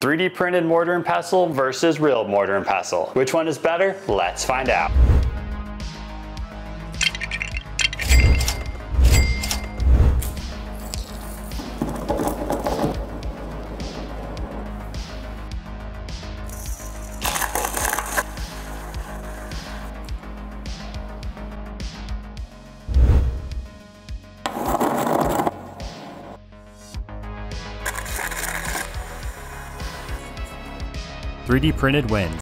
3D printed mortar and pestle versus real mortar and pestle. Which one is better? Let's find out. "3D printed wins."